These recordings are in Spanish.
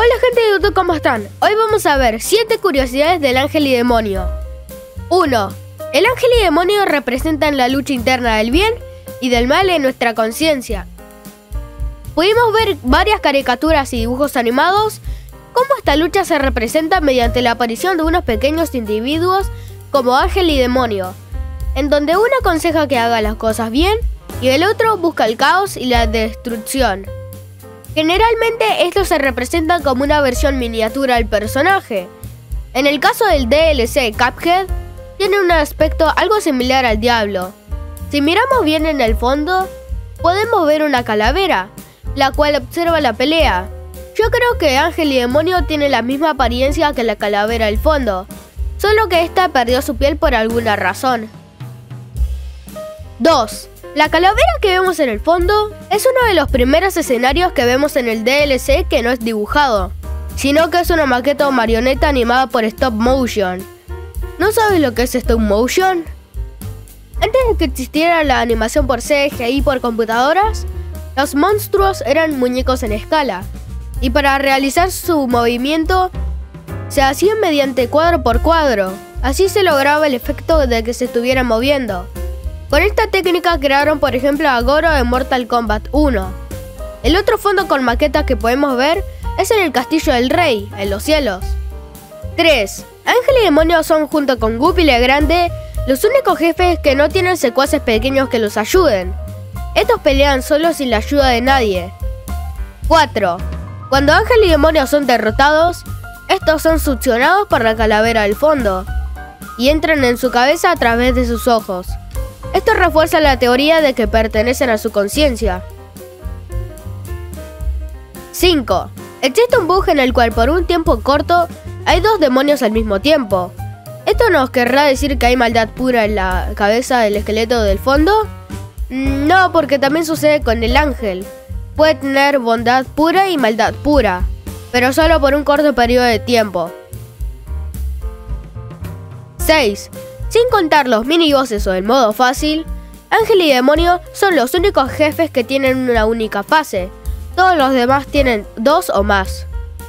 Hola gente de YouTube, ¿cómo están? Hoy vamos a ver 7 curiosidades del ángel y demonio. 1. El ángel y demonio representan la lucha interna del bien y del mal en nuestra conciencia. Pudimos ver varias caricaturas y dibujos animados cómo esta lucha se representa mediante la aparición de unos pequeños individuos como ángel y demonio, en donde uno aconseja que haga las cosas bien y el otro busca el caos y la destrucción. Generalmente esto se representa como una versión miniatura del personaje. En el caso del DLC Cuphead, tiene un aspecto algo similar al diablo. Si miramos bien en el fondo, podemos ver una calavera, la cual observa la pelea. Yo creo que ángel y demonio tienen la misma apariencia que la calavera del fondo, solo que esta perdió su piel por alguna razón. 2. La calavera que vemos en el fondo es uno de los primeros escenarios que vemos en el DLC que no es dibujado, sino que es una maqueta o marioneta animada por stop motion. ¿No sabes lo que es stop motion? Antes de que existiera la animación por CGI por computadoras, los monstruos eran muñecos en escala, y para realizar su movimiento se hacían mediante cuadro por cuadro. Así se lograba el efecto de que se estuvieran moviendo. Con esta técnica crearon por ejemplo a Goro en Mortal Kombat 1. El otro fondo con maquetas que podemos ver es en el Castillo del Rey, en los cielos. 3. Ángel y demonio son, junto con Guppy Legrande, los únicos jefes que no tienen secuaces pequeños que los ayuden. Estos pelean solos sin la ayuda de nadie. 4. Cuando ángel y demonio son derrotados, estos son succionados por la calavera del fondo y entran en su cabeza a través de sus ojos. Esto refuerza la teoría de que pertenecen a su conciencia. 5. Existe un bug en el cual por un tiempo corto hay 2 demonios al mismo tiempo. ¿Esto nos querrá decir que hay maldad pura en la cabeza del esqueleto del fondo? No, porque también sucede con el ángel. Puede tener bondad pura y maldad pura, pero solo por un corto periodo de tiempo. 6. Sin contar los minibosses o el modo fácil, ángel y demonio son los únicos jefes que tienen una única fase. Todos los demás tienen 2 o más.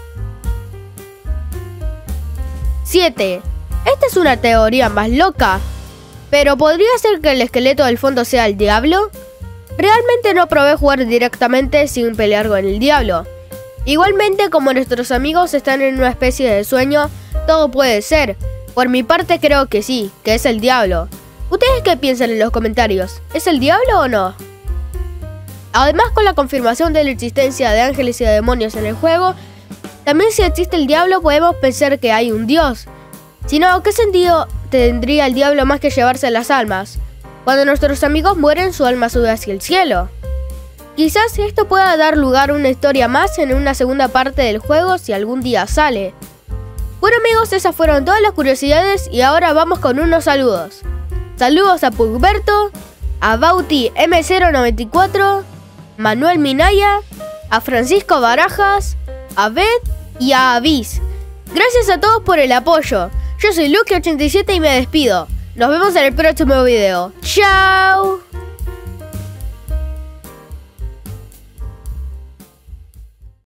7. Esta es una teoría más loca, pero ¿podría ser que el esqueleto del fondo sea el diablo? Realmente no probé jugar directamente sin pelear con el diablo. Igualmente, como nuestros amigos están en una especie de sueño, todo puede ser. Por mi parte creo que sí, que es el diablo. ¿Ustedes qué piensan en los comentarios? ¿Es el diablo o no? Además, con la confirmación de la existencia de ángeles y de demonios en el juego, también si existe el diablo podemos pensar que hay un dios. Si no, ¿qué sentido tendría el diablo más que llevarse las almas? Cuando nuestros amigos mueren, su alma sube hacia el cielo. Quizás esto pueda dar lugar a una historia más en una segunda parte del juego si algún día sale. Bueno amigos, esas fueron todas las curiosidades y ahora vamos con unos saludos. Saludos a Pugberto, a Bauti M094, Manuel Minaya, a Francisco Barajas, a Beth y a Avis. Gracias a todos por el apoyo. Yo soy Luke87 y me despido. Nos vemos en el próximo video. ¡Chao!